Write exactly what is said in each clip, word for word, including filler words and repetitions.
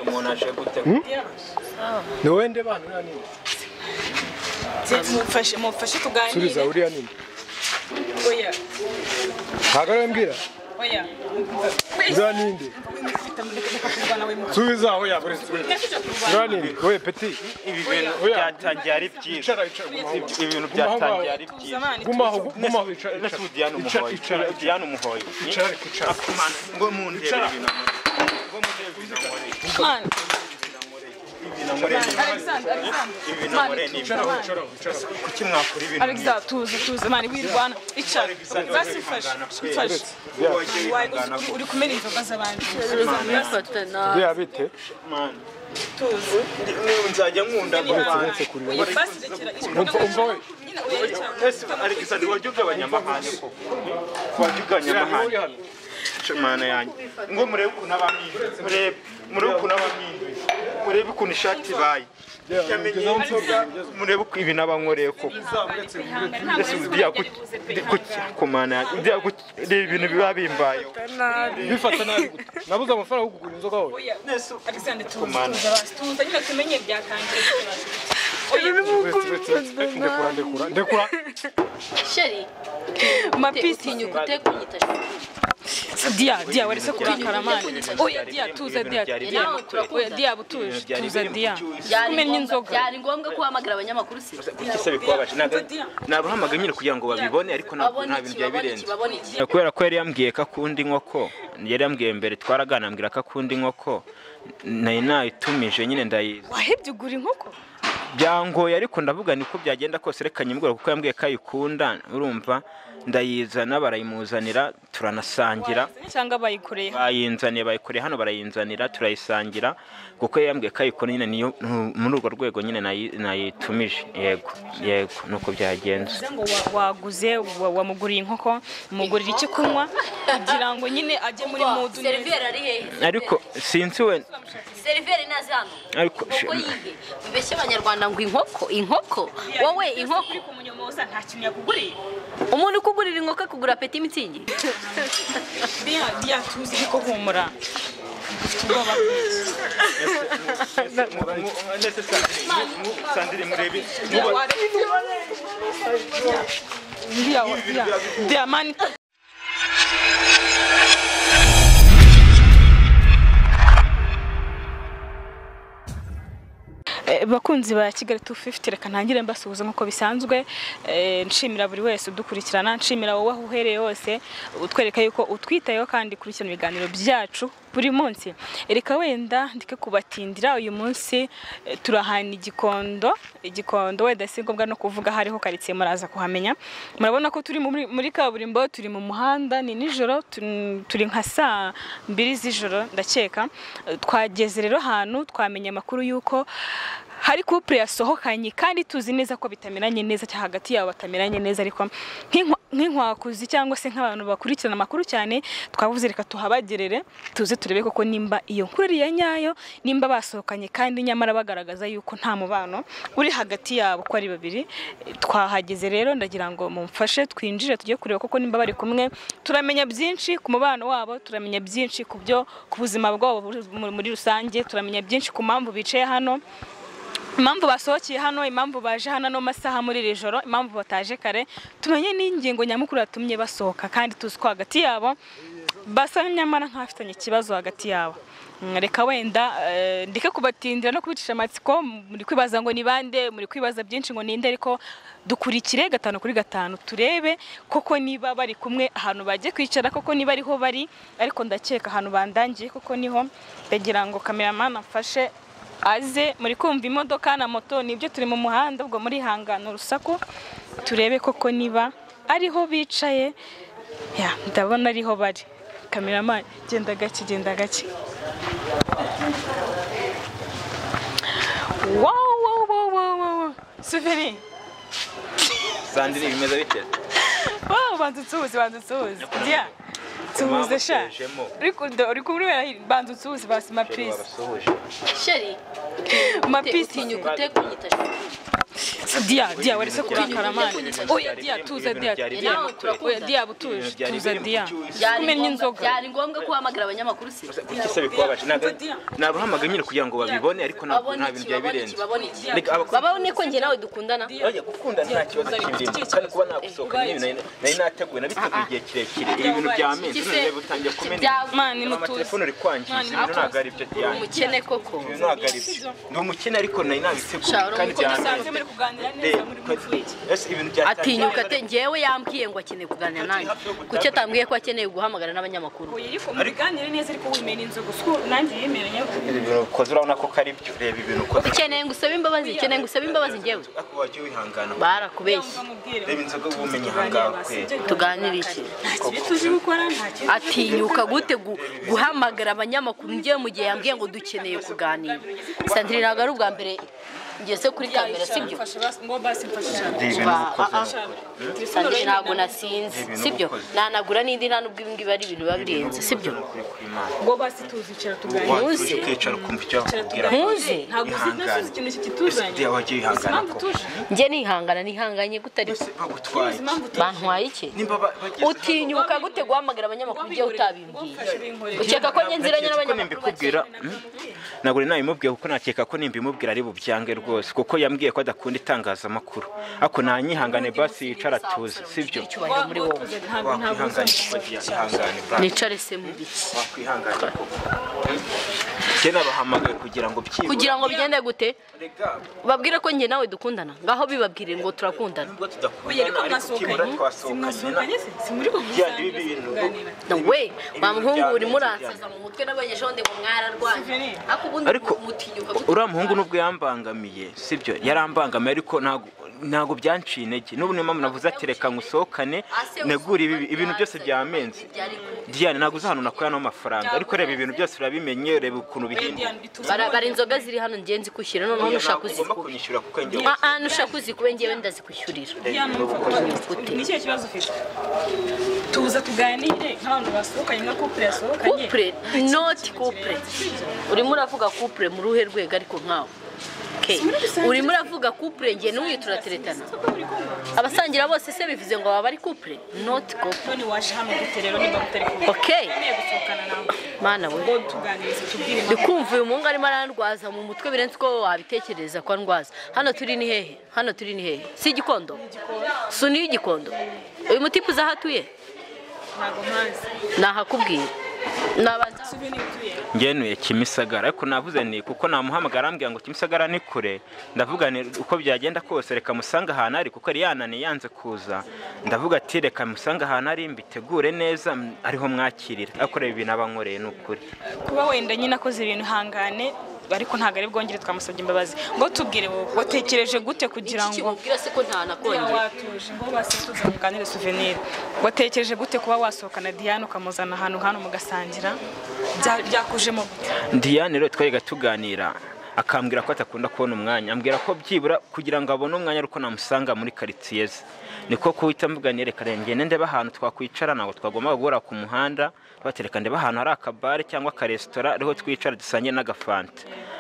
umuntu aje gute ni wende bana nani mufashe mufashe tuganire subiza uriya nini oya hagara mbwira oya uriya ninde subiza aho ya buri uriya ninde oye peti ibi bintu byatangiye ari byiza ibintu byatangiye ari byiza gumaho gumaho icara na Diana umuhoyi Diana umuhoyi icara icara ngo mu ndebe ibintu ngo mu ndebe ibintu man Alexander Alexander kuki mwakora ibintu Alexander tuze tuze mani wirwana icara basi fashe fashe uri kumena inzoga z'abandi ya bite man tuze nzajya nkunda uretse kurira umva umva we ese Alexander wajuga abanyamahane koko wajuga abanyamahane mana yanjye ngo murebe ukuntu abamindi murebe murebe ukuntu abamindi murebe ukuntu ishati bayi yamenye murebe uko ibi nabankoreye koko ese udiya kumana udiya ibintu biba bimbaye bifata nabi nabuze amafaranga yo kugura inzoga wowe Alexander tuze tuze nyine tumenye byatangiye ndekura ndekura ndekura sheri mapisi nyukute kunyita Dia dia warese kurakara mani oya dia tuze dia dia oya dia butuje tuze dia kumenya inzoga byari ngombwa ko hamagara abanyamakuru se ikise bikwabaje naruhamaga nyine kugira ngo babibone ariko nta bintu bya birenze kubera ko yari yambwiye ka kundi inkoko yari yambwiye mbere twaraganambira ka kundi inkoko nayi nayitumije nyine ndayiza wahebye ugura inkoko byangoye ariko ndavuga niko byagenda kose reka nyimugura kuko yambwiye kayikunda urumva ndayizana barayimuzanira turanasangira cyangwa bayikoreye bayinzaniye bayikoreye hano barayinzanira turayisangira kuko yambwiye kayikora nyine niyo muri urwo rwego nyine nayitumije yego yego nuko byagenze ngo waguze wamuguriye inkoko mugurira iki kunywa kugira ngo nyine ajye muri modu seriveri ari hehe ariko sinzi we seriveri nazi hano ariko uko yige mbese abanyarwanda ngo inkoko inkoko wowe inkoko uri kumunyomoza nta kintu yakuguriye umuntu ukugurira inkoko akugura peti mitsingi bia bia tuzi ko humura Sandrine murebi dia dia dia man bakunzi ba Kigali two fifty reka ntangire mbasuhuza nkuko bisanzwe nshimira buri wese udukurikirana nshimira wowe aho uhereye hose utwereka yuko utwitayeho kandi kurikirana ibiganiro byacu buri munsi reka wenda ndike kubatindira uyu munsi turahana igikondo igikondo wenda si ngombwa no kuvuga hariho karitsiye muraza kuhamenya murabona ko turi muri kaburimbo turi mu muhanda ni nijoro turi nka saa mbiri z'ijoro ndakeka twageze rero ahantu twamenye amakuru yuko hari couple yasohokanye kandi tuzi neza ko bitameranye neza cya hagati yabo batameranye neza ariko nk'inkwakuzi cyangwa se nk'abantu bakurikirana amakuru cyane twavuze reka tuhabagerere tuze turebe koko nimba iyo nkuru ya nyayo nimba basohokanye kandi nyamara bagaragaza yuko nta mubano uri hagati yabo ko ari babiri twahageze rero ndagira ngo mumfashe twinjire tujye kureba koko nimba bari kumwe turamenya byinshi ku mubano wabo turamenya byinshi ku byo ku buzima bwabo muri rusange turamenya byinshi ku mpamvu bicaye hano impamvu basohokeye hano impamvu baje hano no masaha muri iri joro impamvu bataje kare tumenye n'ingingo nyamukuru yatumye basohoka kandi tuzi ko hagati yabo basa nyamara nk'afitanye ikibazo hagati yabo reka wenda ndike kubatindira no kubicisha amatsiko muri kwibaza ngo ni bande muri kwibaza byinshi ngo ninde ariko dukurikire gatanu kuri gatanu turebe koko niba bari kumwe ahantu bagiye kwicara koko niba ariho bari ariko ndakeka ahantu bandangiye koko niho ndagira ngo cameraman afashe aze muri kumva imodoka na moto nibyo turi mu muhanda ubwo muri hangano rusaku turebe koko niba ariho bicaye ya ndabona ariho bari cameraman genda gake genda gake wow wow wow wow Suveni Sandrine bimeze bite wow bandutsuzi bandutsuzi dia tuhuze sha ariko uri kumwe bari bandutsuzi basima please sheri mapisi nyukute kunyita dia dia warese kurakara mani oya dia tuza dia dia oya dia butuje tuza dia kumenya inzoga byari ngombwa ko uhamagara abanyamakuru se kuki se bikubabaje naruhamaga nyine kugira ngo babibone ariko ntabwo nta bintu byabirenze babone ko njye nawe dukundana oya gukunda nta kibazo kirimo kandi kuba nagusohoka n'ibintu nari nateguye nabiteguye igihe kirekire ibi bintu byamenze none butangiye kumena mani no telefone uri kwangiza ibintu ntabwo ari byo Diane umukene koko ibintu ntabwo ari byo ndi umukene ariko nari nabiteguye kandi byamenze muri kuganira neza muri conflict ese ibintu byatangiye atinyuka te njyewe yambwiye ngo akeneye kuganira nanjye kuki atambwiye ko akeneye guhamagara n'abanyamakuru mubiganire neza ariko wimena inzoga usko nanjye yemeranya koze urabona ko kari byo reba ibintu ukoze ukeneye ngusaba imbabazi ukeneye ngusaba imbabazi njyewe ako wagiye wihangana barakubeshye reba inzoga ubumenyi hangawe kwe tuganire iki tuzi gukora ntacyo atinyuka gute guhamagara abanyamakuru njyewe mu gihe yambwiye ngo dukeneye kuganira Sandrine ntabwo ari ubwa mbere ngeze kuri kamera sibyo ngo basi mfasha Sandrine ntabwo nasinze sibyo nanagura n'indi nta nubwo ibingibi ari ibintu biba birenze sibyo ngo basi tuzicara tuganira ntuzi ukicara ukumva icyo akubwira ntuzi ntabwo uzi nasuzi ikintu kituzanye Diane wagiye wihangana ko njye nihangana nihanganye gutari bagutwaye bantwaye iki utinyuka gute guhamagara abanyamakuru njyewe utabimbwiye ukeka ko njye nziranye n'abanyamakuru ntabwo nawe imubwiye kuko nakeka ko nimba imubwira ari bubyange rwose kuko yambwiye ko adakunda itangazamakuru ako nanyihangane basi yicara tuzi sibyo muri wowe nicare se mu biki wakwihangana njye nabahamagaye kugira ngo byibura kugira ngo bigende gute babwire ko njye nawe dukundana ngaho bibabwire ngo turakundana nubwo tudakundana ariko kibura twasohokanye we wa muhungu urimo uransaza mu mutwe n'abanyejonde ngo mwararwanye ariko uriya muhungu nubwo yambangamiye sibyo yarambangamiye ariko ntabwo ntabwo byanciye intege n'ubu niyo mpamvu navuze ati reka ngusohokane negure ibintu byose byamenze Diane ntabwo uzi ahantu nakuye n'amafaranga ariko reba ibintu byose urabimenye reba ukuntu bigenda bari inzoga ziri hano ngenzi kwishyura noneho nushaka kuzikubira ah nushaka kuzikubira ngewe ndazikwishyurira ni ikihe kibazo ufite tuza tuganire nk'abantu basohokanye nka couple yasohokanye couple not couple urimo uravuga couple mu ruhe rwego ariko nkawe urimo uravuga couple ngiye n'uyu turateretana abasangira bose se bivuze ngo baba ari couple not couple none waje hano gute rero niba mutari kumwe okay gusohokana nawe mana we ngo tuganirize tubwire ndikumva uyu muhungu arimo arandwaza mu mutwe birenze ko wabitekereza ko andwaza hano turi ni hehe hano turi ni hehe si igikondo suni y'igikondo uyu mutipe uzahatuye ntago mpazi nahakubwiye nabanza ngenuye Kimisagara ariko navuze ni kuko namuhamagara ambwira ngo Kimisagara ni kure ndavuga ni uko byagenda kose reka musanga ahantu ari kuko ari yanane yanze kuza ndavuga ati reka musanga ahantu ari mbitegure neza ariho mwakirira akorera ibintu abankoreye n'ukuri kuba wenda nyine akoze ibintu hangane ariko ntago ari bwongere twamusabye imbabazi ngo tubwire watekereje gute kugira ngo ubwira se ko nta nakongera watuje ngo basituza muganire souvenir watekereje gute kuba wasohokana Diane ukamuzana ahantu hano mugasangira byakujemo Diane rero twega tuganira akambwira ko atakunda kubona umwanya ambwira ko byibura kugira ngo abone umwanya ariko namusanga muri quartier ze niko kuhita mvuganire karenge nende bahantu twakwicara nago twagomba guhora ku muhanda batereka ndeba ahantu hari akabare cyangwa ka restaurant ariho twicara dusanye n'agafanta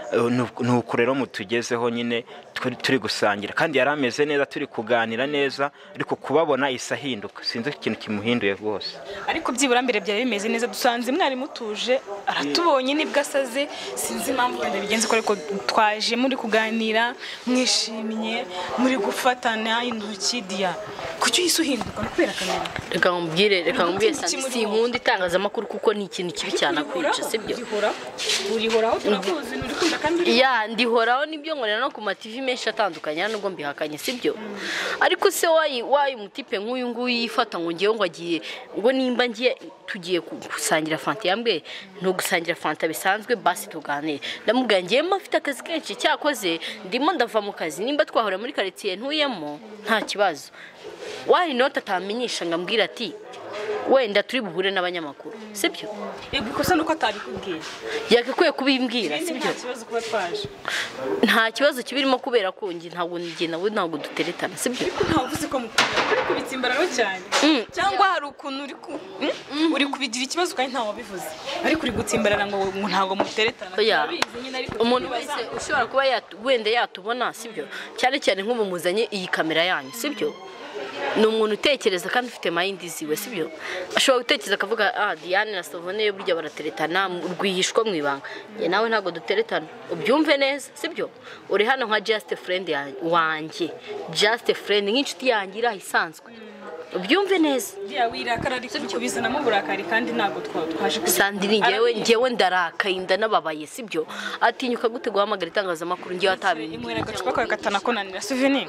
nuko rero mutugezeho nyine turi gusangira kandi yarameze neza turi kuganira neza ariko kubabona isahinduka sinzi ikintu kimuhinduye rwose ariko byibura mbere byari bimeze neza dusanze mwari mutuje aratubonye nibwo asaze sinzi impamvu wenda bigenze ko ariko twaje muri kuganira mwishimye muri gufatana intoki Dia kuki yisuhinduka kubera kamera reka ngumbwire reka ngumbwire si inkunda itangazamakuru kuko ni ikintu kibi cyane akwica sibyo urihoraho turakuzi nurikunda kandi ya ndihoraho nibyo nkorera no ku ma T V menshi atandukanye nubwo mbihakanye sibyo ariko se wayi wayi mutipe nk'uyu nguyu yifata ngo ngiye ngo agiye ngo nimba ngiye tugiye gusangira fanta yambwe no gusangira fanta bisanzwe basi tuganire ndamubwira ngiye mafite akazi kenshi cyakoze ndimo ndava mu kazi nimba twahora muri quartier ntuyemo nta kibazo wari nota atamenyesha ngambwira ati wenda turi buhure n'abanyamakuru sibyo yego ikosa nuko atabikubwiye yakakwiye kubimbwira sibyo nta kibazo kuba twaje nta kibazo kibirimo kubera ko ngi ntabwo ngiye nawe ntabwo duteretana sibyo ntavuze ko mukunda uri kubitsimbaraho cyane cyangwa hari ukuntu uri ku uri kubigira ikibazo kandi ntawe wabivuze ariko uri gutsimbarana ngo ntabwo muteretana umuntu wese ushobora kuba wenda yatubona sibyo cyane cyane nk'ubu muzanye iyi kamera yanyu sibyo ni umuntu utekereza kandi ufite mind ziwe sibyo ashobora gutekereza akavuga ah Diane na Savone burya barateretana rwihishwa mu ibanga ye nawe ntago duteretana ubyumve neza sibyo uri hano nka just friend wanjye just friend nk'inshuti yanjye irahisanzwe ubyumve neza ya wirakara ari kubizanamo burakari kandi ntago twaje Sandrine ngewe ngewe ndarakaye ndanababaye sibyo atinyuka gute guhamagara itangazamakuru ngewe atabintu imwera gacupa kwa gatana konanira souvenir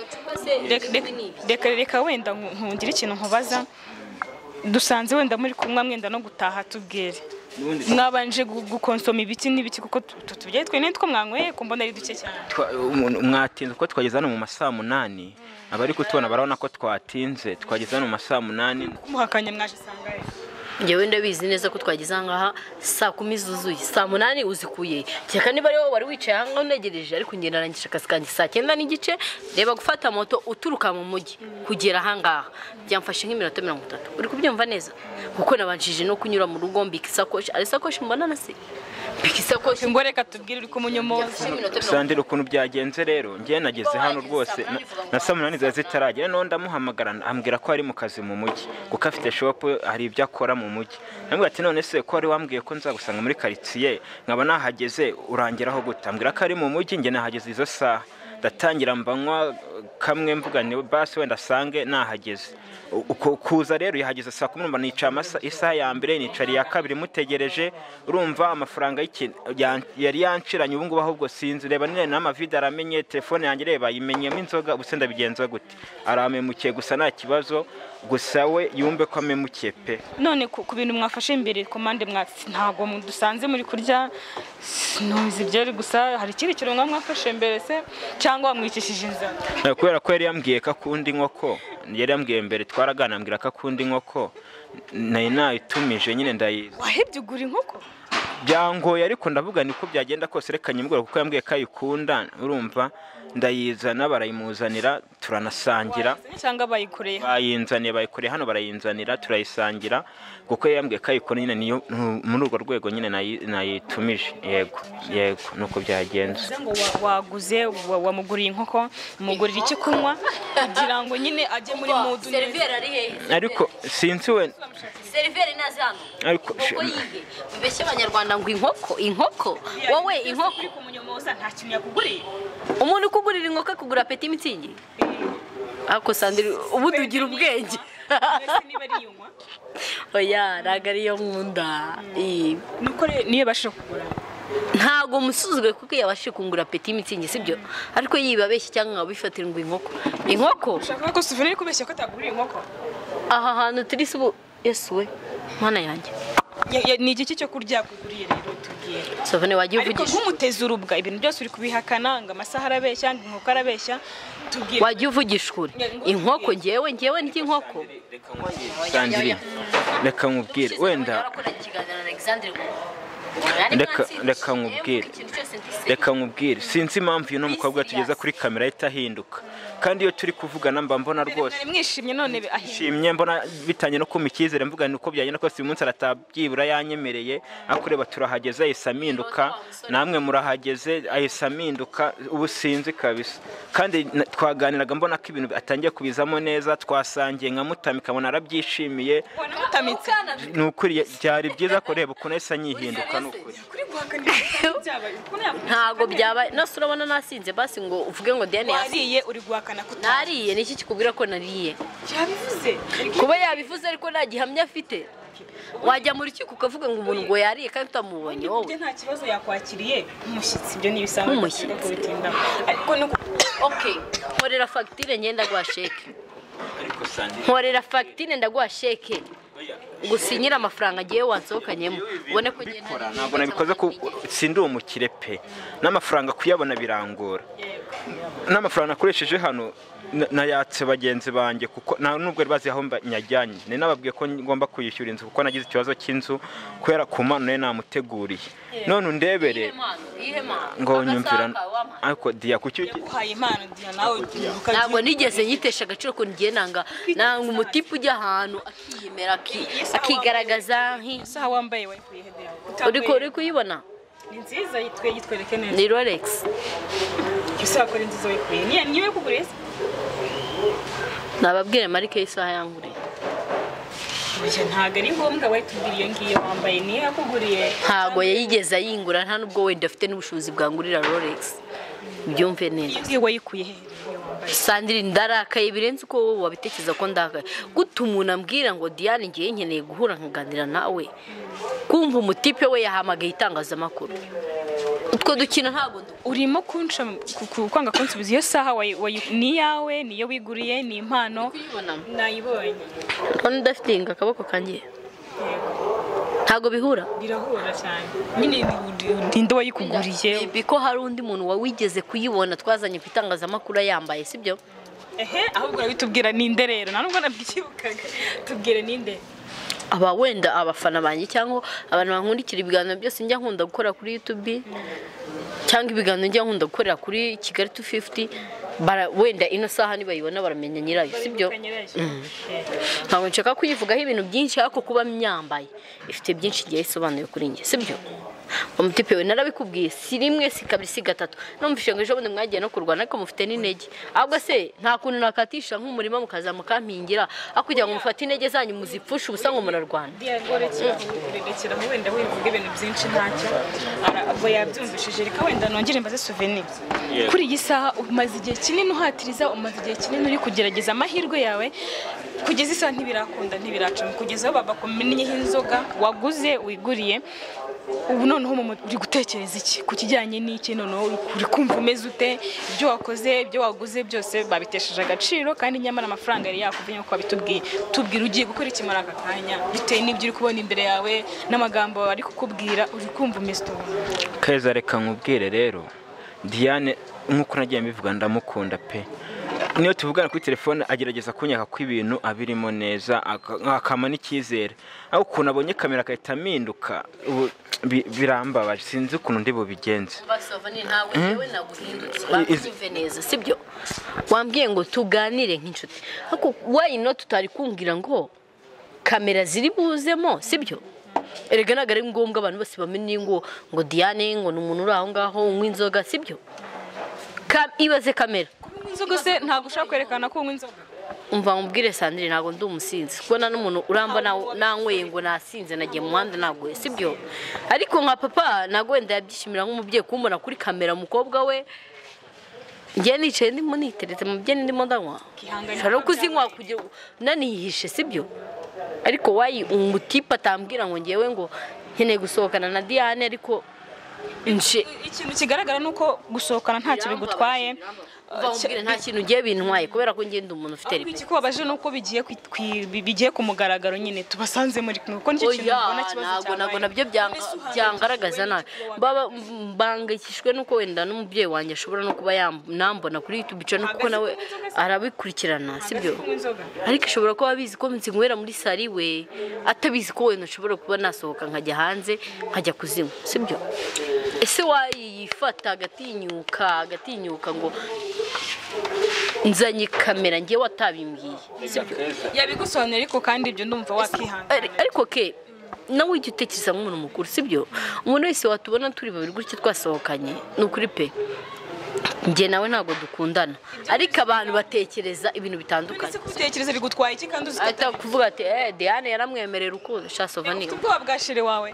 reka reka wenda nkungira ikintu nkubaza dusanze wenda muri kumwe mwenda no gutaha tubwire mwabanje gukonsoma ibiki n'ibiki kuko tubye twe nitwo mwanyweye ko mbona ari duke cyane mwatinze uko twageze hano mu masaa munani abari kutubona barabona ko twatinze twageze hano mu masaa munani muhakanye mwaje sangaye ngewe ndabizi neza ko twagize ahangaha saa kumi zuzuye saa munani uzikuye cyeka niba ari wowe wari wicaye ahangaha unegereje ariko ngenda narangije akazi kanjye saa cyenda n'igice reba gufata moto uturuka mu mujyi kugera ahangaha byamfashe nk'iminota mirongo itatu uri kubyumva neza kuko nabanjije no kunyura mu rugo mbika isakoshi ari isakoshi mbona na se mbika isakoshi ngo reka tubwire uri kumunyomoza Sandrine ukuntu byagenze rero ngiye nageze hano rwose na saa munani zari zitaragera none ndamuhamagara ambwira ko ari mu kazi mu mujyi kuko afite shop hari ibyo akora mu mujyi nambwira ati none se ko ari wambwiye ko nzagusanga muri quartier nkaba nahageze urangeraho gutambwira ko ari mu mujyi nge nahageze izo saha ndatangira mbanywa kamwe mvuga ni basi wenda sange nahageze uko kuza rero yahageze saa kumi n'umunani nica amasa isaha ya mbere nicari ya kabiri mutegereje urumva amafaranga y'ikintu yari yanciranye ubu ngubu ahubwo sinzi reba nene n'amavideo aramenye telefone yanjye reba yimenyemo inzoga ubuse ndabigenza gute aramemukiye gusa nta kibazo gusa we yumve ko amemukiye pe none ku bintu mwafashe imbere komande mwatsi ntago dusanze muri kurya nuzi byari gusa hari ikindi kirongo mwafashe imbere se cyangwa wamwikishije inzara kubera ko yari yambwiye ko akundi nkoko yari yambwiye mbere twaraganambwira ko akundi nkoko nayi nayitumije nyine ndayiza wahebye ugura inkoko byangoye ariko ndavuga niko byagenda kose reka nyimugura kuko yambwiye ko ayikunda urumva ndayizana barayimuzanira turanasangira cyangwa bayikoreye bayinzaniye bayikoreye hano barayinzanira turayisangira kuko yambwiye ko ayikora nyine niyo muri urwo rwego nyine nayitumije yego yego nuko byagenze ngo waguze wamuguriye inkoko mugurira iki kunywa kugira ngo nyine ajye muri modu seriveri ari hehe ariko sinzi we seriveri nazi hano ariko mbese abanyarwanda ngo inkoko inkoko wowe inkoko kumunyomoza nta kintu yakuguriye umuntu ukugurira inkoko akugura peti mitsingi ako Sandrine ubu dugira ubwenge oya ntago ariyo nkunda nuko niyo bashaka kugura ntago musuzugwe kuko yabashije kungura peti mitsingi sibyo ariko yibabeshye cyangwa abifatira ngo inkoko inkoko ushaka ko Souvenir kubeshya ko atagurira inkoko aha hantu turi subu yesu we mana yanjye ni igiki cyo kurya kuguriye rero tubwiye Souvenir wagiye uvugisha ariko nk'umuteza urubwa ibintu byose uri kubihakana ngo amasaha arabeshya ngo inkoko arabeshya tubwiye wagiye uvugisha ukuri inkoko ngewe ngewe ndi inkoko Sandrine reka nkubwire wenda reka reka nkubwire reka nkubwire sinzi impamvu uyu n'umukobwa tugeza kuri kamera ahita ahinduka kandi iyo turi kuvugana mba mbona rwose mwishimye none ashimye mbona bitanye no kuma icyizere mvuga ni uko byagenda kose uyu munsi aratabyibura yanyemereye akureba turahageze ahise aminduka namwe murahageze ahise aminduka ubu sinzi kabisa kandi twaganiraga mbona ko ibintu atangiye kubizamo neza twasangiye nka Mutami kabona arabyishimiye ni ukuri byari byiza ko reba ukuntu ahise anyihinduka ni ukuri ntago byaba nose urabona nasinze basi ngo uvuge ngo Diane yariye uri guhakana ko nariye niki kikubwira ko nariye yabivuze kuba yabivuze ariko nta gihamya afite wajya muri cyo ukavuga ngo umuntu ngo yariye kandi utamubonye wowe nta kibazo yakwakiriye umushyitsi ibyo nibisanzwe kubitinda ariko no okay nkorera facture ngenda gwa sheke nkorera facture ndagwa sheke gusinyira amafaranga agiye wansohokanyemo ubone ko ntabwo nabikoze ko sindi umukire pe n'amafaranga kuyabona birangora n'amafaranga nakoresheje hano nayatse bagenzi banjye kuko nta nubwo bazi aho nyajyanye ni nababwiye ko ngomba kuyishyura inzu kuko nagize ikibazo cy'inzu kubera ku mpano ye namuteguriye none undebere ngo nyumvira ariko Dia kuki uhaye impano Dia nawe ntabwo nigeze yitesha agaciro ko ngiye nanga nanga umutipe ujya ahantu akiyemera akigaragaza nk'isaha wambaye wayikuye hedera uriko uri kuyibona ni nziza yitwe yitwereke neza ni Rolex isaha ko nziza wayikuye ni niwe kugureza nababwire marike isaha yanguriye ntago ari ngombwa wayitubwira iyo ngiyo wambaye ni yakuguriye ntago yayigeza yingura nta nubwo wenda afite n'ubushobozi bwangurira Rolex byumve neza iyo wayikuye he Sandrine ndarakaye birenze uko wowe wabitekereza ko ndakaye guta umuntu ambwira ngo Diane ngiye nkeneye guhura nkaganira nawe kumva umutipe we yahamagaye itangazamakuru utwo dukina ntago urimo kunca kwanga kunsubiza iyo saha ni yawe niyo wiguriye ni impano nayibonye none ndafitinga akaboko kangiye ntago bihura birahura cyane nyine ndinde wayikuguriye biko hari undi muntu wawigeze kuyibona twazanye kwitangazamakuru yambaye sibyo ehe ahubwo bitubwira ninde rero nanubwo nabyibukaga tubwire ninde aba wenda abafana banjye cyangwa abantu bankundikira ibiganiro byose njya nkunda gukora kuri YouTube cyangwa ibiganiro njya nkunda gukorera kuri Kigali two fifty bara wenda ino saha nibayibona baramenya nyirayo sibyo ntabwo nshaka kuyivugaho ibintu byinshi ariko kuba myambaye ifite byinshi giye isobanuye kuri njye sibyo umutipe we narabikubwiye si rimwe si kabiri si gatatu numvishe ngo ejo bundi mwagiye no kurwana ariko mufite n'intege ahubwo se nta kuntu nakatisha nk'umurima mukaza mukampingira akugira ngo mufate intege zanyu muzipfushe ubusa ngo murarwana diagorekera wenda wivuga ibintu byinshi ntacyo abo yabyumvishije reka wenda nongere mbaze souvenir kuri iyi saha umaze igihe kinini uhatiriza umaze igihe kinini uri kugerageza amahirwe yawe kugeza isaha ntibirakunda ntibiracamo kugeza aho baba kumenyeho inzoga waguze wiguriye ubu noneho uri gutekereza iki ku kijyanye n'iki noneho uri kumva umeze ute ibyo wakoze ibyo waguze byose babitesheje agaciro kandi nyamara amafaranga yari yakuvanye uko babitubwiye tubwira ugiye gukora iki muri aka kanya bitewe n'ibyo uri kubona imbere yawe n'amagambo ari kukubwira uri kumva umeze ute Keza reka nkubwire rero Diane nk'uko nagiye mbivuga ndamukunda pe niyo tuvugana kuri telefone agerageza kunyaka ko ibintu abirimo neza akama n'icyizere aho ukuntu abonye kamera akahita aminduka birambabaje sinzi ukuntu ndi bubigenze basovani ntawe yewe naguhindutse bakumve neza sibyo wambwiye ngo tuganire nk'inshuti ariko why not tutari kumbwira ngo kamera ziri buzemo sibyo erega nagare ngombwa abantu bose bamenye ngo ngo Diane ngo numuntu uri aho ngaho unywa inzoga sibyo ibaze kamera inzoga se ntago ushaka kwerekana ko unywa inzoga umva umbwire Sandrine ntago ndi umusinzi kubona n'umuntu uramba nanyweye ngo nasinze nagiye mu muhanda ntago sibyo ariko nka papa nago wenda yabyishimira nk'umubyeyi kumbona kuri kamera umukobwa we ngiye nicaye ndimo niteretse mu bye ndimo ndanywa shara kuzinywa kugira nanihishe sibyo ariko wayi umutipa atambwira ngo ngewe ngo nkeneye gusohokana na Diane ariko ikintu kigaragara nuko gusohokana ntacyo bigutwaye bambwira nta kintu ugiye bintwaye kubera ko ngende umuntu ufite ripe iki kubabaje nuko bigiye bigiye ku mugaragaro nyine tubasanze muri kumwe kuko nicyo kintu ubona kibazo cyane ntabwo nabyo byangaragaza nabi baba bangikishwe nuko wenda n'umubyeyi wanjye ashobora no kuba yambona kuri YouTube channel kuko nawe arabikurikirana sibyo ariko ishobora kuba abizi ko nzinywera muri sari we atabizi ko wenda ashobora kuba nasohoka nkajya hanze nkajya kuzinywa sibyo ese wayifata agatinyuka agatinyuka ngo nzanye kamera ngiye watabimbwiye yabigusobanura ariko kandi ibyo ndumva wakihanga ariko ke nawe ujye utekereza nk'umuntu mukuru sibyo umuntu wese watubona turi babiri gutya twasohokanye ni ukuri pe njye nawe ntabwo dukundana ariko abantu batekereza ibintu bitandukanye gutekereza bigutwaye iki kandi uzikata kuvuga ati eh Diane yaramwemerera urukundo shasovani ubwo bwashire wawe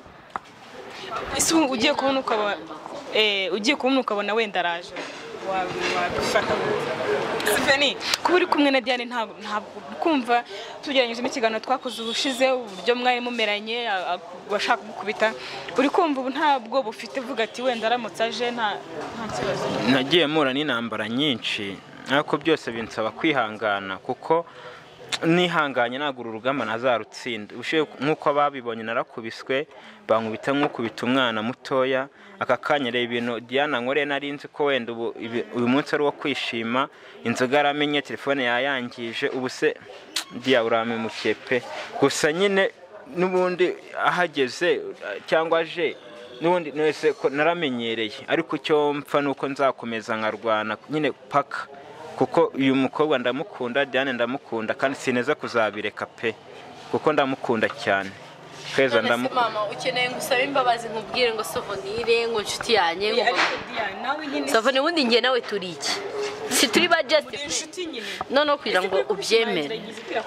ese ugiye kubona ukaba eh ugiye kubona ukabona wenda araje wabifata Siveni kuba uri kumwe na Diane ntabwo kumva tugeranyije n'ikiganiro twakoze ubushize uburyo mwari mumeranye washaka gukubita uri kumva ubu ntabwo bufite vuga ati wenda aramutse aje nta kibazo nagiye mura n'intambara nyinshi ariko byose binsaba kwihangana kuko nihanganye nagura urugamba nazarutsinda ushiye nkuko babibonye narakubiswe bankubita nk'ukubita umwana mutoya aka kanya reba ibintu Diana nkore narinzi ko wenda uyu munsi ari wo kwishima inzoga aramenye telefone yayangije ubu se Dia urame mukepe gusa nyine nubundi ahageze cyangwa aje nubundi nese naramenyereye ariko cyo mpfa nuko nzakomeza nkarwana nyine paka kuko uyu mukobwa ndamukunda Diane ndamukunda kandi sineza kuzabireka pe kuko ndamukunda cyane Keza ndamukunda mama ukeneye ngusaba imbabazi nkubwire ngo Sofonire ngo nshuti yanye ngo Sofone wundi ngiye nawe turi iki si turi ba just inshuti nyine none kugira ngo ubyemere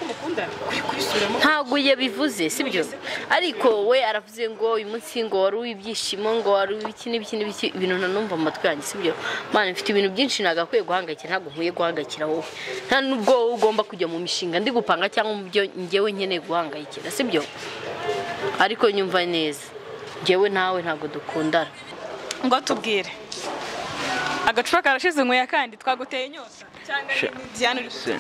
ntago yabivuze sibyo ariko we aravuze ngo uyu munsi ngo wari uwibyishimo ngo wari ibiki n'ibiki n'ibiki ibintu nanumva mu matwi yanjye sibyo mana mfite ibintu byinshi nagakwiye guhangayikira ntago nkwiye guhangayikira wowe nta nubwo ugomba kujya mu mishinga ndi gupanga cyangwa mu byo ngewe nkeneye guhangayikira sibyo ariko nyumva neza ngewe nawe ntago dukundana ngo tubwire agacupa karashize nkwe kandi twaguteye inyota cyangwa Diane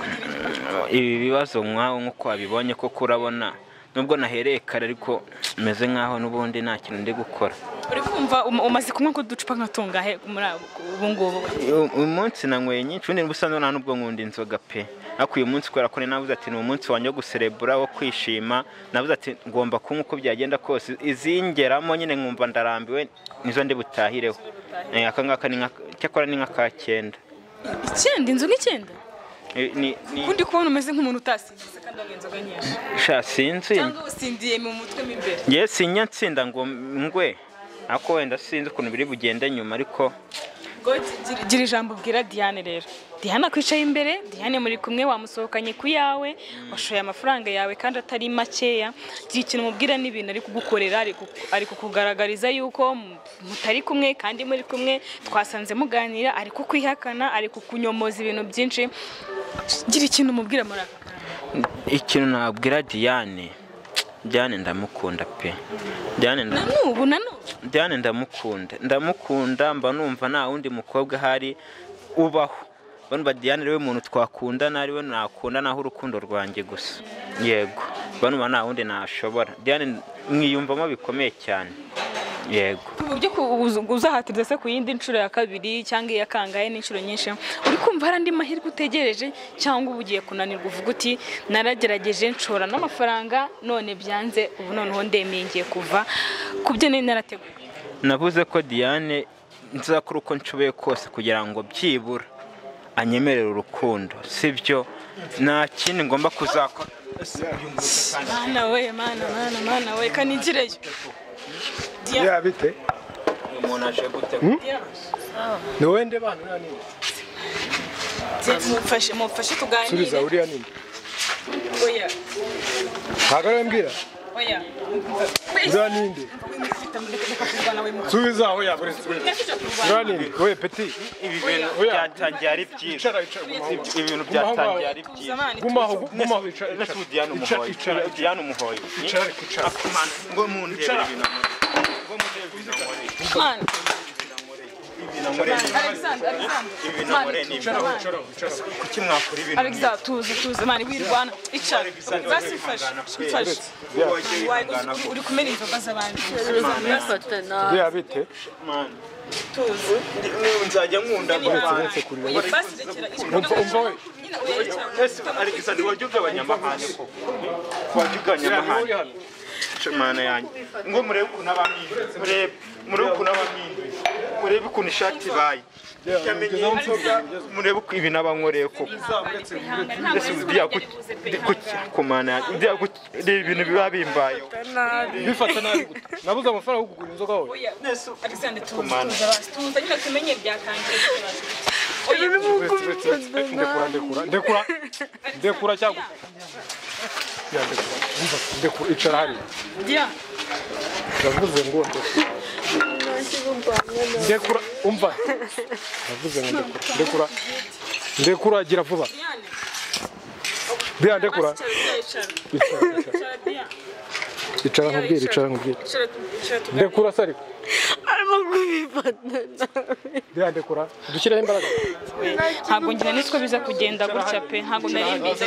ibi bibazo mwaho nkuko abibonye ko kurabona nubwo nahereye kare ariko meze nkaho nubundi nta kintu ndi gukora uri kumva umaze kumwe ko ducupa nkatungahe muri ubu ngubu uyu munsi nanyweye nyinshi ubundi busanzwe nta nubwo nkunda inzoga pe ariko uyu munsi kubera ko navuze ati ni umunsi wanjye wo guserebura wo kwishima navuze ati ngomba kunywa uko byagenda kose izingeramo nyine nkumva ndarambiwe nizo ndi butahireho aka ngaka ni cyakora ni nka ka cyenda icyenda inzoga icyenda ni kundi kubona umeze nk'umuntu utasinze kandi wanywa inzoga nyinshi sha sinzi cyangwa usindiye mu mutwe mo imbere ngiye sinya nsinda ngo ngwe ako wenda sinzi ukuntu biri bugende nyuma ariko gira ijambo bwira Diane rero Diane akwicaye imbere Diane muri kumwe wamusohokanye ku yawe washoye amafaranga yawe kandi atari makeya gira ikintu mubwira n'ibintu ari kugukorera ari kukugaragariza yuko mutari kumwe kandi muri kumwe twasanze muganira ari kukwihakana ari kukunyomoza ibintu byinshi gira ikintu mubwira muri aka ikintu nabwira Diane Diane ndamukunda pe Diane nanubu nanubu Diane ndamukunda ndamukunda mba numva nta wundi mukobwa hari ubaho bano ba Diane rewe umuntu twakundana ari we nakunda naho urukundo rwanjye gusa yego bano nta wundi nashobora Diane mwiyumvamo bikomeye cyane yego ubyo uzahatiriza se ku yindi ncuro ya kabiri cyangwa iya kangahe n'inshuro nyinshi uri kumva hari andi mahirwe utegereje cyangwa ubugiye kunanirwa uvuga uti naragerageje nshora n'amafaranga none byanze ubu noneho ndemeye ngiye kuva kubyo nari narateguye navuze ko Diane nzakora uko nshoboye kose kugira ngo byibura anyemerere urukundo sibyo nta kindi ngomba kuzakora mana we mana mana mana we kanigireyo Ya bite umuntu aje gute no wende bana nani mufashe mufashe tuganire Subiza uriya nini oya hagara mbwira oya uriya ninde Subiza aho ya bure uriya ninde oye petit ibi bintu byatangiye ari byiza ibi bintu byatangiye ari byiza gumaho gumaho icara Diane umuhoye Diane umuhoye icara icara ngo mundebe ibintu man Alexander Alexander kuki mwakora ibintu Alexander tuze tuze mani wirwana icara zasifashe ifashe uri kumena inzoga z'abandi ya bite tuze nzajya nkunda uretse kurira umva we Alexander wajuga abanyamahane ko wajuga abanyamahane mana yanjye ngo murebe ukuntu abamindi murebe murebe ukuntu abamindi murebe ukuntu ishati baye cyamenye murebe uko ibi nabankoreye ko ese udiya ku mana yanjye ibintu biba bimbaye bifata nabi gute nabuze amafaranga yo kugura inzoga wowe Alexander tuze tuze nyine tumenye byatangiye ndekura ndekura ndekura ndekura cyangwa ndekura icara hariya Dia ndavuze ngo ndekura umva ndavuze ngo ndekura ndekura gira vuba Dia ndekura icara nkubwire icara nkubwire ndekura sari kubifata nabi. Ndekura dushyiraho imbaraga. Ntabwo ngira nitwe biza kugenda gutya pe ntabwo nari mbizi.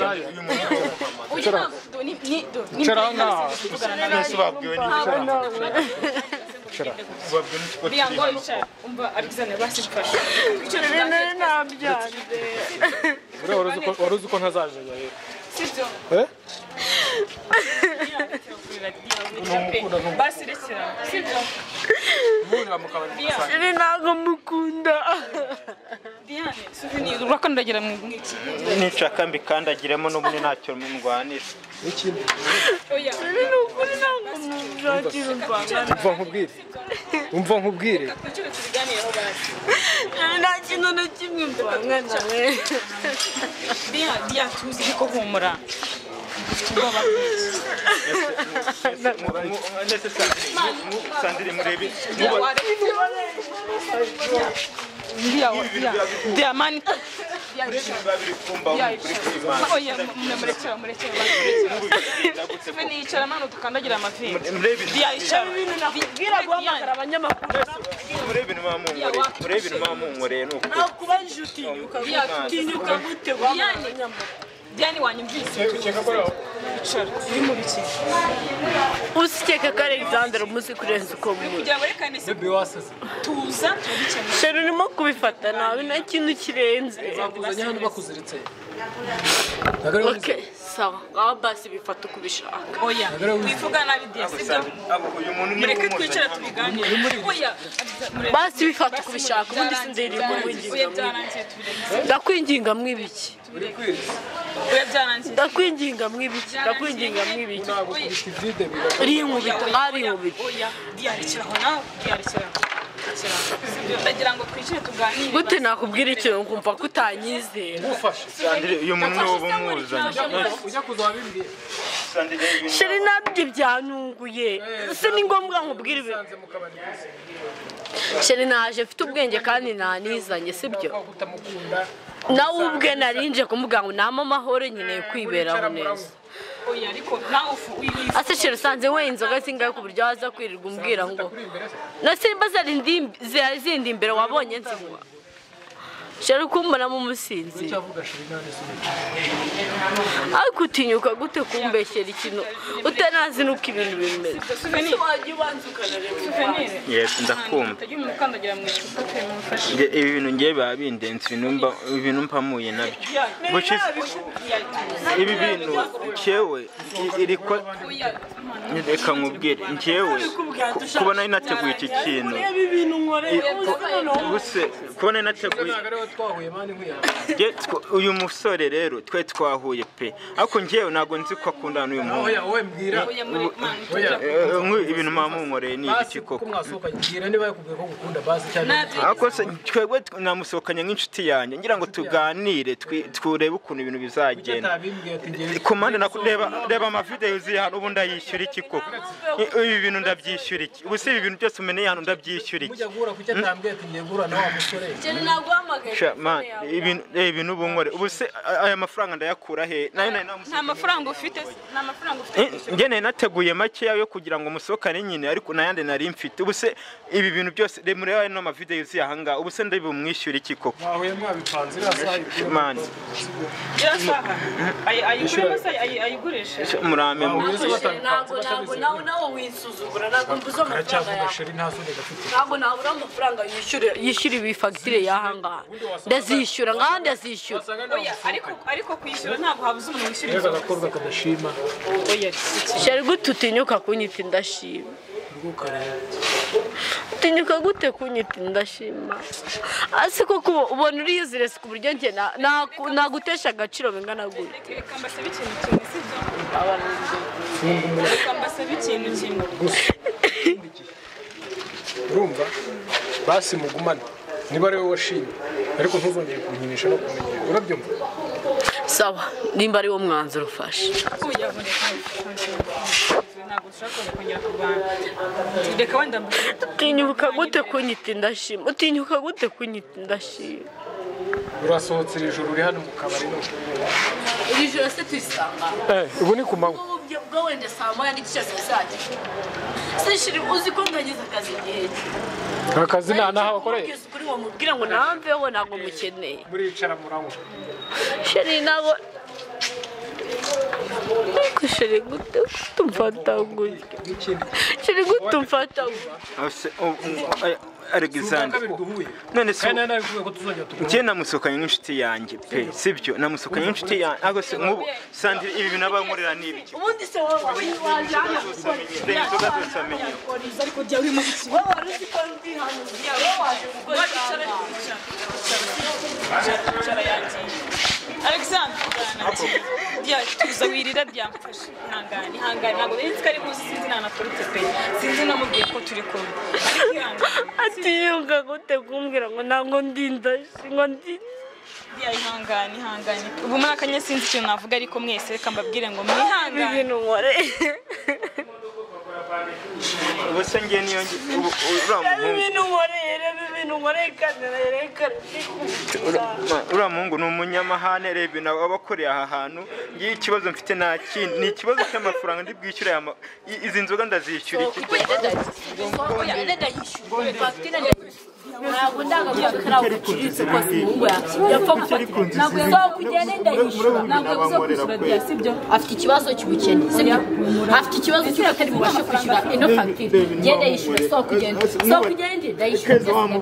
Cara ngaha. Nese babwiwe n'iki? Bia ngo yicara umva Alexander basifasha. Nari nabyanze. Wari uzi ko ntazaje yawe. Sibyo. Eh? Basi rekera. Sibyo. Sheri ntabwo mukunda. Diane, souvenir urakandagira mu iki? Nicaka mbikandagiremo n'ubundi ntacyo ndwanira. Ikindi. Oya. Sheri nukuri ntabwo muzakira umvanga. Umva nkubwire. Umva nkubwire. Kucyure tubiganireho basi. Sheri nta kintu na kimwe mvanga nawe. Dia, dia tuzi ko humura. Ubwoba bwinshi. Nese Sandrine murebi. Dia, dia. Dia mani. Babiri kumba kuri kuri. Oya, murekera murekera. Souvenir yicara mano tukandagira amavi. Murebi. Dia yicara. Bwira guhamagara abanyamakuru. Murebi n'amamungore. Murebi n'amamungore nuko. Nakuba inshuti utinyuka gute guhamagara abanyamakuru. Diane wanyumvise. Yicara. Uri mu biki? Usikeka ko Alexander umuzi kurenza uko muri. Kugira werekane se Bebe wasase. tuza turabikemura. Sheri urimo kubifata nabi nta kintu kirenze. Bakuzanye hano bakuziritse. Okay, sawa. Aho basi bifata uko ubishaka. Oya. Wivuga nabi Dia sibyo? Abo uyu muntu ni Mureke twicare tubiganire. Oya. Basi bifata uko ubishaka ubundi sindirimbo Oya winginga. byarangiye tubirenze. Ndakwinginga mwibiki. Oya byarangiye. Ndakwinginga mwibiki. Ndakwinginga mwibiki. Vide biga. Iri nkubita hari nkubita. Oya diyarekeraho nawe diyarekeraho. Ndagira ngo twicare tuganire. Gute nakubwira ikintu nkumva ko utanyizera. Ufashe. Sandrine uyu muntu niwo bumuzanye. Ujya kuzabimbye. Sandrine Sheri nabyo byanunguye. Se ni ngombwa nkubwira ibi. Sanze mukabari. Sheri naje mfite ubwenge kandi nanizanye sibyo. Utamukunda. Nawe ubwe narinje kumubwira ngo nama amahoro nyine kwiberaho neza. Oya ariko nawe ufu wiyifu. Ase Sheri usanze we inzoga zingahe ku buryo waza kwirirwa umbwira ngo na simba zari ndi zindi imbere wabonye nzinywa. Sheri kumbona mu musinzi. Cyavuga Sheri nane subi. Ariko utinyuka gute kumbeshyera ikintu utanazi nuko ibintu bimeze. Souvenir. Waje ubanzukana rero. Souvenir. Yes ndakumva. Tagiye umuntu kandagira mu icupa pe mufashe. Nge ibi bintu ngiye babindenze ibintu ibintu mpamuye nabyo. Buci ibi bintu cyewe iri ko reka nkubwire njyewe kubona inateguye iki kintu buse kubona inateguye Twahuye mani nkwiya. uyu musore rero twe twahuye pe ariko njyewe ntago nzi ko akundana n'uyu muntu. Oya wowe mbwira. Oya muri man. Ibintu mamunkoreye ni iki koko. Kumwasoka ngira niba yakubwiye ko gukunda basi cyane. Ako se twebwe namusohokanye nk'inshuti yanjye ngira ngo tuganire twurebe ukuntu ibintu bizagenda. Komande nakureba reba ama video ziri hano ubu ndayishyura iki koko. Ibi bintu ndabyishyura iki. Ubu se ibi bintu byose umeneye hano ndabyishyura iki. Mujya gura kucyo atambwiye tugiye gura nawe musore. Cyane naguhamagaye. Man ibintu ibintu bunkore ubu se aya mafaranga ndayakura he nayo nayo Nta mafaranga ufite nta mafaranga ufite. nge nayo nateguye make yo kugira ngo musohokane nyine ariko nayande nari mfite ubu se ibi bintu byose remureba no ma video ziyahanga ubu se ndabimwishyura iki koko. Mwahuye mwabipanze irasaha. Man Irasaha. Ayi ayigure masa ayigurisha. murame mu Ntabwo ntabwo nawe nawe winsuzugura ntabwo mbuzo amafaranga yawe. Sheri ntazone gafite. Ntabwo nabura amafaranga yishyure yishyura ibi fagitire yahanga. Ndazishyura ngandi ndazishyura. Oya ariko ariko kwishyura ntabwo habuze umuntu wishyura Reka inzoga. gakorwa kadashima. Oya Sheri gute utinyuka kunyita indashima. Rukare. Utinyuka gute kunyita indashima. Asi koko ubona uri yuzirese ku buryo njye nagutesha agaciro bingana gute. reka mbasabe ikintu kimwe sibyo? Reka mbasabe ikintu kimwe. Urumva basi mugumane niba ari wowe washimye ariko ntuzongere kunyinisha no kumenyera urabyumva. Sawa nimba ari wo mwanzuro ufashe. Oya ntabwo ushaka kongera kurwana. Reka wenda mbashe. Utinyuka gute kunyita indashima. Utinyuka gute kunyita indashima. Urasohotse iri joro uri hano mu kabari no. Iri joro se tuyisanga. Eh ubu ni kumanywa. ubwo wenda saa moya n'igice zizajya sishiri uzi ko ndagize akazi igihe akazi nta naho akoreye kuri ngo mubwira ngo namveho ntabwo mukeneye muricara muranywa sheri ntabwo sheri gute tumfata gutya sheri gute umfata Alexander none se njye namusokanye n'inshuti yanjye pe sibyo namusokanye n'inshuti yanjye ago se nk'ubu Sandra ibi bintu abankorera n'ibiki ubundi se wowe wajana inzoga zose amenye ariko jya uri mu biki wowe wari uzi ko ndi hano wowe waje gukora cyara yanjye Alexander dia tuza wirira byamfashe ihangane ihangane ntabwo nzi ko ari muzi sinzi nanaturutse pe sinzi namubwiye ko turi kumwe ati yunga gute kumbwira ngo ntabwo ndinda ngo ndi dia ihangane ihangane ubu muri akanya sinzi ikintu navuga ariko mwese reka mbabwire ngo mwihangane ibintu nkore ubuse ngiye niyo uramuhungu ibintu nkore ibintu nkore kandi reka uramuhungu ni umunyamahane rebe nawe abakoreye aha hantu ngiye ikibazo mfite nta kindi ni ikibazo cy'amafaranga ndi bwishyura izi nzoga ndazishyura iki ntabwo ndagaruka uciriritse kose umuhungu yapfa gufata ntabwo yazaho kugenda ndayishyura ntabwo yabuze kwishyura diya sibyo afite ikibazo cy'ubukene sibyo afite ikibazo cy'uko atari bubashe kwishyura ino fagitire ngende yishyura so kugenda so kugenda ndayishyura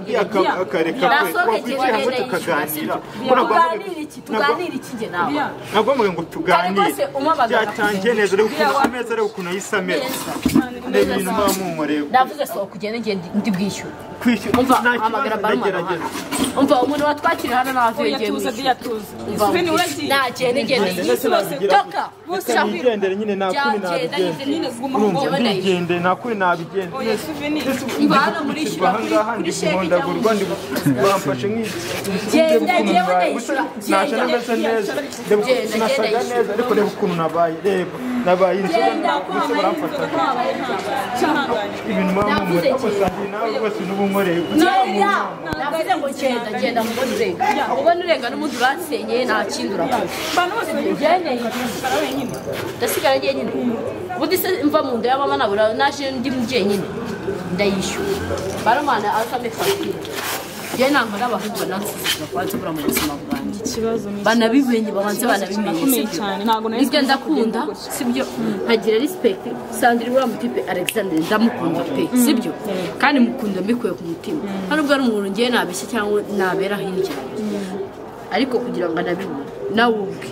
tuganire iki tuganire iki njye nawe ntabwo mwe ngo tuganire byatangiye neza rero ukuntu ameza rero ukuntu yisa ameza n'ibintu mwamumureba ndavuze so kugenda ngende ndi bwishyura kwishyura amagara barumana umva umuntu watwakira hano navuye ngiye tuza dia tuza Siveni uragiye nagende ngende toka ngendere nyine nakuri nabigende nyine guma ngo nigende nakuri nabigende oya Siveni ibana muri shira kuri shege ndagurwa ndi bamfashe nk'iki genda ngewe ndayishura naje nameze neza ndeba nasaga neza ariko reba ukuntu nabaye reba nabaye inzoga gusa baramfata ibintu mwamumure abasangiye nawe bose n'ubunkoreye navuze ngo genda genda mubona urenga ubona urenga n'umuntu urasenyeye nta kindi urakora bana bose ngeneye ndasigara ngiye nyine ubundi se mva mu nda y'abama nabura naje ndi mubyeyi nyine ndayishyura barumana asame fagitire njye ntabwo n'abahungu banansiza kwanza bura mu buzima bwanjye ikibazo ni banabimenye babanze banabimenye cyane ntabwo nari nibyo ndakunda sibyo nkagira respect Sandra uriya mutipe Alexander ndamukunda pe sibyo kandi mukunda mbikuye ku mutima hano ubwo ari umuntu ngiye nabeshye cyangwa nabera hirya ariko kugira ngo anabibone nawe ubwe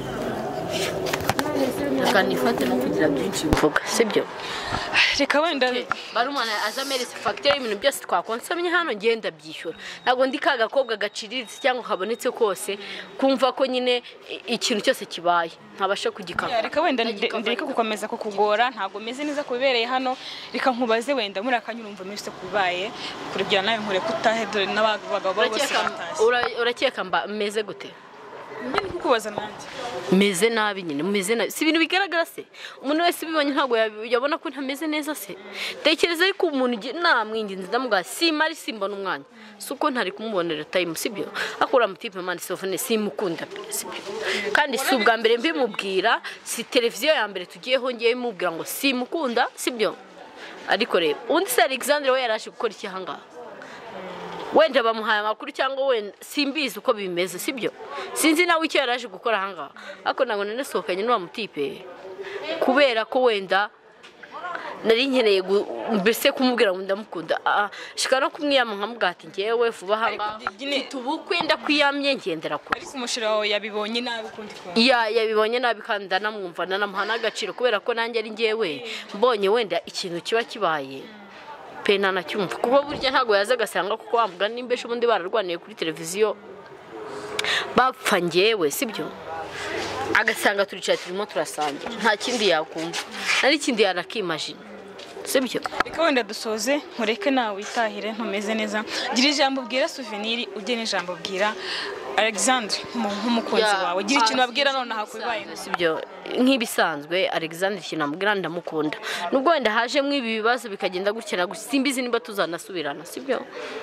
akanifate no kugira byinshi bivuga sibyo reka wenda barumana azameretse fagitire y'ibintu byose twakonsomye hano ngenda byishyura ntabwo ndi ka gakobwa gaciriritse cyangwa kabonetse kose kumva ko nyine ikintu cyose kibaye ntabasha kugikora reka wenda ndeka gukomeza kukugora ntabwo meze neza kubibereye hano reka nkubaze wenda muri akanya urumva mese kubaye kurugira nawe nkore kutahe dore n'abagabo bose batashye urakeka mba meze gute njye kukubaza nanjye meze nabi nyine meze nabi si ibintu bigaragara se umuntu wese ubibonye ntabwo yabona ko ntameze neza se tekereza ariko umuntu namwinginze ndamubwira simari simbona umwanya suko ntari kumubonera time sibyo akora mutipe man sofone simukunda sibyo kandi si ubwa mbere mbimubwira si televiziyo ya mbere tugiyeho ngiye mubwira ngo simukunda sibyo ariko reba undi se Alexander we yarashe gukora iki hanga wenda bamuhaye amakuru cyangwa wenda simbizi uko bimeze sibyo sinzi nawe icyo yaraje gukora hanga ako ntabwo nanesohokanye n'uwa mutipe kubera ko wenda nari nkeneye mbese kumubwira ngo ndamukunda shika no kumwiyama nkamubwira ati ngewe vuba hanga tubukwe ndakwiyamye ngendera ko ariko umushira wawe yabibonye nabi kundi ko ya yabibonye nabi kandi ndanamwumva nanamuha n'agaciro kubera ko nanjye ari ngewe mbonye wenda ikintu kiba kibaye pena na cyumva kuko burya ntago yaza gasanga kuko bavuga nimbeshe ubundi bararwaniye kuri televiziyo bapfa ngewe sibyo agasanga turicaye turimo turasangira nta kindi yakumva nari kindi yanakimagine sibyo reka wenda dusoze nkureke nawe witahire ntumeze neza gira ijambo bwira Souvenir ugene ijambo bwira Alexander nk'umukunzi wawe gira ikintu abwira none hakubibaye sibyo nk'ibisanzwe Alexander ikintu amubwira ndamukunda nubwo wenda haje mwibi bibazo bikagenda gukena gusimbizi nimba tuzanasubirana sibyo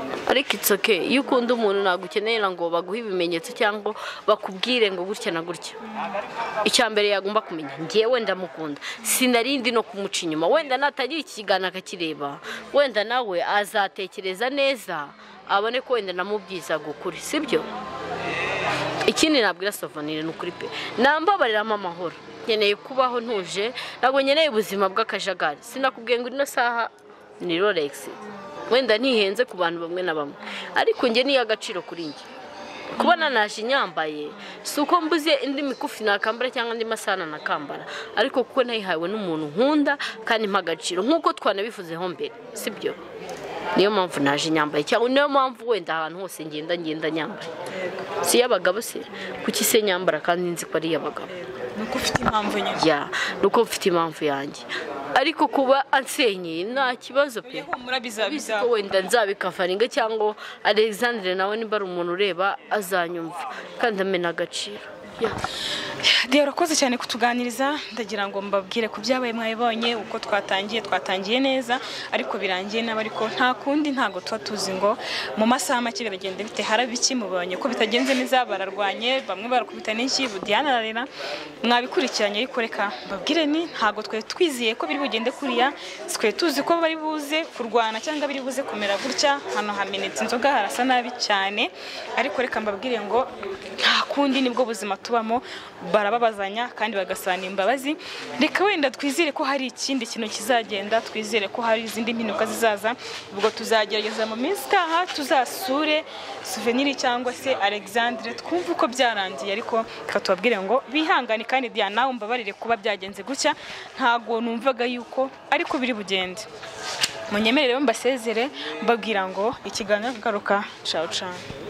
ariko it's okay iyo ukunda umuntu ntabwo ukeneye ngo baguhe ibimenyetso cyangwa bakubwire ngo gutya na gutya. Icya mbere yagomba kumenya ngewe ndamukunda sinarindi no kumuca inyuma, wenda natagira ikigana akakireba wenda nawe azatekereza neza abone ko wenda namubyiza gukuri, sibyo? Ikindi nabwira Savanire n'ukuri pe nambabarira amahoro, nkeneye kubaho ntuje, ntabwo nkeneye ubuzima bw'akajagari. Sinakubwiye ngo ino saha ni Rolex, wenda ntihenze ku bantu bamwe na bamwe, ariko nge ni agaciro kuri nge. Kubona naje nyambaye suko mbuze indi mikufi nakambara cyangwa andi masana nakambara, ariko kuko nayihawe n'umuntu nkunda kandi mpagaciro nkuko twanabivuzeho mbere, sibyo? Niyo mpamvu naje nyambaye, cyangwa niyo mpamvu wenda ahantu hose ngenda ngenda nyambaye. Si y'abagabo se kuki se nyambara kandi nzi ko ari y'abagabo? Nuko ufite impamvu nyine. Ya, nuko mfite impamvu yanjye. Ariko kuba ansenye nta kibazo pe. Humura bizabiza. Wenda nzabikafaringa cyangwa Alexandre nawe niba ari umuntu ureba azanyumva kandi amena agaciro. Diya urakoze cyane kutuganiriza, ndagira ngo mbabwire ku byabaye mwabibonye uko twatangiye twatangiye neza ariko birangiye nabi, ariko nta kundi ntago tuba tuzi ngo mu masaha make biragenda bite harabiki mubonye ko bitagenze neza, bararwanye bamwe barakubita n'iki Diana ararira, mwabikurikiranye ariko reka mbabwire ni ntago twe twiziye ko biri bugende kuriya, twe tuzi ko bari buze kurwana cyangwa biri buze kumera gutya, hano hamenetse inzoga harasa nabi cyane, ariko reka mbabwire ngo nta kundi nibwo buzima tubamo, barababazanya kandi bagasana imbabazi. Reka wenda twizere ko hari ikindi kintu kizagenda, twizere ko hari izindi mpinduka zizaza, ubwo tuzagerageza mu minsi itaha tuzasure Souvenir cyangwa se Alexandre twumve uko byarangiye, ariko tukatubabwire ngo bihangane kandi Diana nawe mbabarire kuba byagenze gutya, ntago numvaga yuko ariko biri bugende. Munyemerere mbasezere mbabwira ngo ikiganiro garuka ciao ciao.